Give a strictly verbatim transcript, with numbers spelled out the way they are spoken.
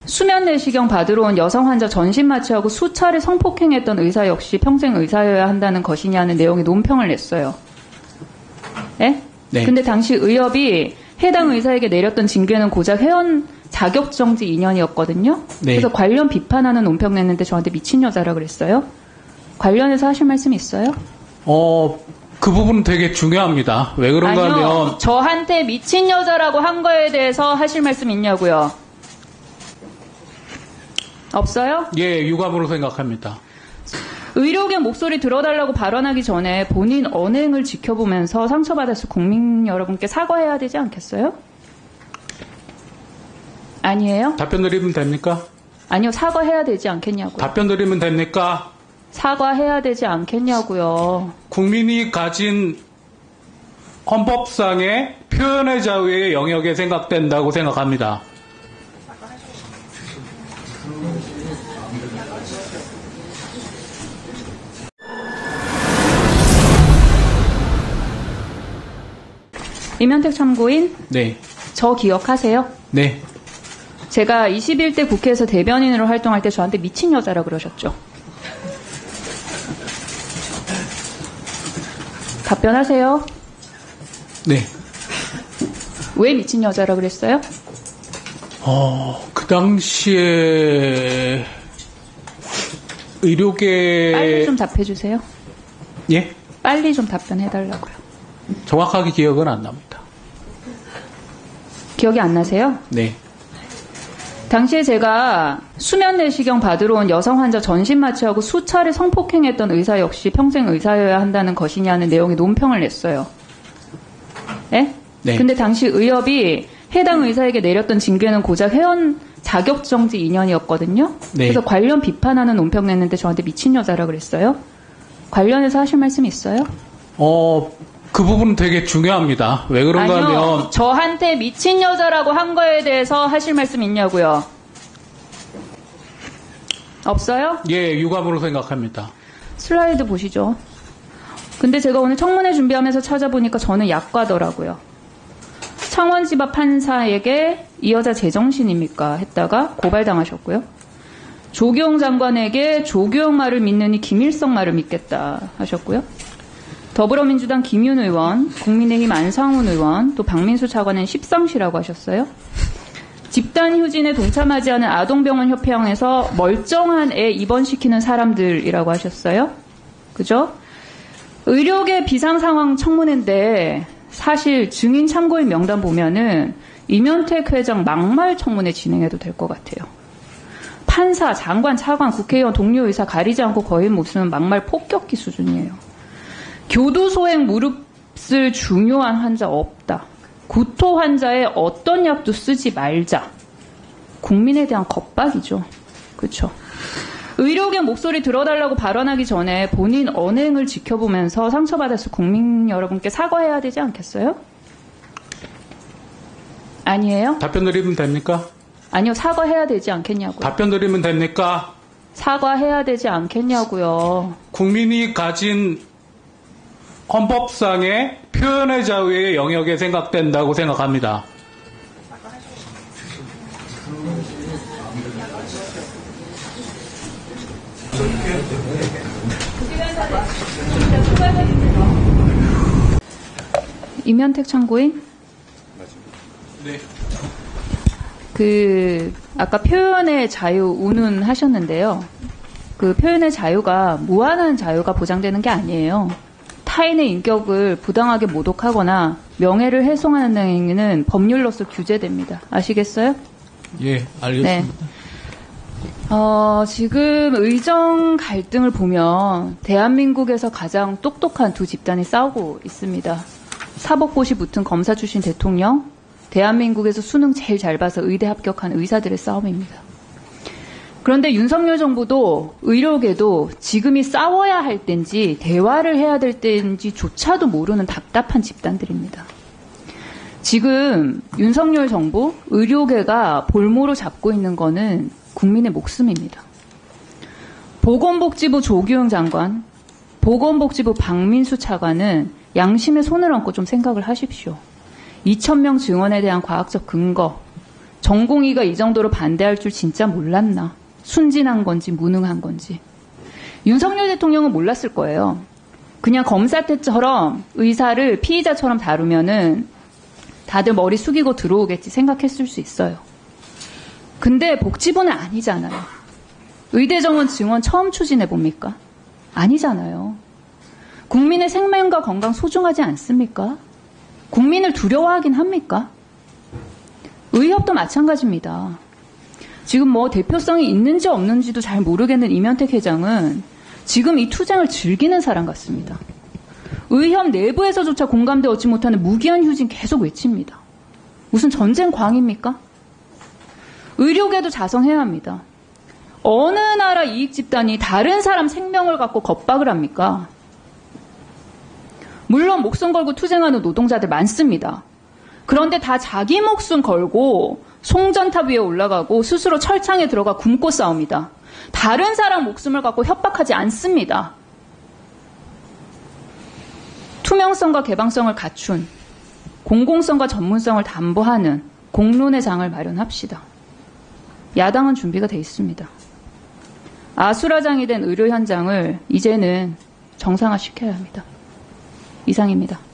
수면 내시경 받으러 온 여성 환자 전신 마취하고 수차례 성폭행했던 의사 역시 평생 의사여야 한다는 것이냐는 내용의 논평을 냈어요. 예? 네. 근데 당시 의협이 해당 의사에게 내렸던 징계는 고작 회원 자격정지 이 년이었거든요. 네. 그래서 관련 비판하는 논평 냈는데 저한테 미친 여자라 그랬어요. 관련해서 하실 말씀 있어요? 어, 그 부분은 되게 중요합니다. 왜 그런가 아니요, 하면 저한테 미친 여자라고 한 거에 대해서 하실 말씀 있냐고요? 없어요? 예, 유감으로 생각합니다. 의료계 목소리 들어달라고 발언하기 전에 본인 언행을 지켜보면서 상처받았을 국민 여러분께 사과해야 되지 않겠어요? 아니에요? 답변 드리면 됩니까? 아니요, 사과해야 되지 않겠냐고요. 답변 드리면 됩니까? 사과해야 되지 않겠냐고요. 국민이 가진 헌법상의 표현의 자유의 영역에 생각된다고 생각합니다. 이면택 참고인, 네. 저 기억하세요? 네. 제가 이십일 대 국회에서 대변인으로 활동할 때 저한테 미친 여자라 그러셨죠? 답변하세요. 네. 왜 미친 여자라 그랬어요? 어, 그 당시에 의료계 빨리 좀 답해주세요. 예? 빨리 좀 답변해달라고요. 정확하게 기억은 안 납니다. 기억이 안 나세요? 네. 당시에 제가 수면 내시경 받으러 온 여성 환자 전신 마취하고 수차례 성폭행했던 의사 역시 평생 의사여야 한다는 것이냐는 내용의 논평을 냈어요. 예? 네. 근데 당시 의협이 해당 의사에게 내렸던 징계는 고작 회원 자격정지 이 년이었거든요. 네. 그래서 관련 비판하는 논평 냈는데 저한테 미친 여자라 그랬어요. 관련해서 하실 말씀 있어요? 어, 그 부분은 되게 중요합니다. 왜 그런가 아니요, 하면 저한테 미친 여자라고 한 거에 대해서 하실 말씀 있냐고요? 없어요? 예, 유감으로 생각합니다. 슬라이드 보시죠. 근데 제가 오늘 청문회 준비하면서 찾아보니까 저는 약과더라고요. 창원지법 판사에게 이 여자 제정신입니까? 했다가 고발당하셨고요. 조규영 장관에게 조규영 말을 믿느니 김일성 말을 믿겠다 하셨고요. 더불어민주당 김윤 의원, 국민의힘 안상훈 의원, 또 박민수 차관은 십상시라고 하셨어요. 집단 휴진에 동참하지 않은 아동병원 협회원에서 멀쩡한 애 입원시키는 사람들이라고 하셨어요. 그죠? 의료계 비상상황 청문회인데 사실 증인 참고인 명단 보면은 이면택 회장 막말 청문회 진행해도 될 것 같아요. 판사, 장관, 차관, 국회의원, 동료 의사 가리지 않고 거의 무슨 막말 폭격기 수준이에요. 교도소행 무릎 쓸 중요한 환자 없다. 구토 환자에 어떤 약도 쓰지 말자. 국민에 대한 겁박이죠. 그렇죠. 의료계 목소리 들어달라고 발언하기 전에 본인 언행을 지켜보면서 상처받았을 국민 여러분께 사과해야 되지 않겠어요? 아니에요? 답변 드리면 됩니까? 아니요, 사과해야 되지 않겠냐고요. 답변 드리면 됩니까? 사과해야 되지 않겠냐고요. 국민이 가진 헌법상의 표현의 자유의 영역에 생각된다고 생각합니다. 이면택 참고인? 네. 그 아까 표현의 자유 운운하셨는데요. 그 표현의 자유가 무한한 자유가 보장되는 게 아니에요. 타인의 인격을 부당하게 모독하거나 명예를 훼손하는 행위는 법률로서 규제됩니다. 아시겠어요? 예, 알겠습니다. 네. 어, 지금 의정 갈등을 보면 대한민국에서 가장 똑똑한 두 집단이 싸우고 있습니다. 사법고시 붙은 검사 출신 대통령, 대한민국에서 수능 제일 잘 봐서 의대 합격한 의사들의 싸움입니다. 그런데 윤석열 정부도 의료계도 지금이 싸워야 할 때인지 대화를 해야 될 때인지조차도 모르는 답답한 집단들입니다. 지금 윤석열 정부, 의료계가 볼모로 잡고 있는 거는 국민의 목숨입니다. 보건복지부 조규영 장관, 보건복지부 박민수 차관은 양심의 손을 얹고 좀 생각을 하십시오. 이천 명 증원에 대한 과학적 근거, 전공의가 이 정도로 반대할 줄 진짜 몰랐나. 순진한 건지 무능한 건지. 윤석열 대통령은 몰랐을 거예요. 그냥 검사 때처럼 의사를 피의자처럼 다루면은 다들 머리 숙이고 들어오겠지 생각했을 수 있어요. 근데 복지부는 아니잖아요. 의대 정원 증원 처음 추진해 봅니까? 아니잖아요. 국민의 생명과 건강 소중하지 않습니까? 국민을 두려워하긴 합니까? 의협도 마찬가지입니다. 지금 뭐 대표성이 있는지 없는지도 잘 모르겠는 이면택 회장은 지금 이 투쟁을 즐기는 사람 같습니다. 의협 내부에서조차 공감대 얻지 못하는 무기한 휴진 계속 외칩니다. 무슨 전쟁 광입니까? 의료계도 자성해야 합니다. 어느 나라 이익 집단이 다른 사람 생명을 갖고 겁박을 합니까? 물론 목숨 걸고 투쟁하는 노동자들 많습니다. 그런데 다 자기 목숨 걸고 송전탑 위에 올라가고 스스로 철창에 들어가 굶고 싸웁니다. 다른 사람 목숨을 갖고 협박하지 않습니다. 투명성과 개방성을 갖춘 공공성과 전문성을 담보하는 공론의 장을 마련합시다. 야당은 준비가 돼 있습니다. 아수라장이 된 의료 현장을 이제는 정상화시켜야 합니다. 이상입니다.